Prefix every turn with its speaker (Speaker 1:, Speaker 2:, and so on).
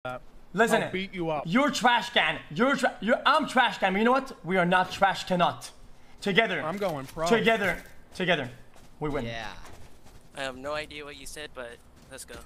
Speaker 1: Listen,
Speaker 2: I'll beat you up.
Speaker 1: You're trash can. I'm trash can. But you know what? We are not trash cannot. Together.
Speaker 2: I'm going pro.
Speaker 1: Together. We win.
Speaker 3: Yeah.
Speaker 4: I have no idea what you said, but let's go.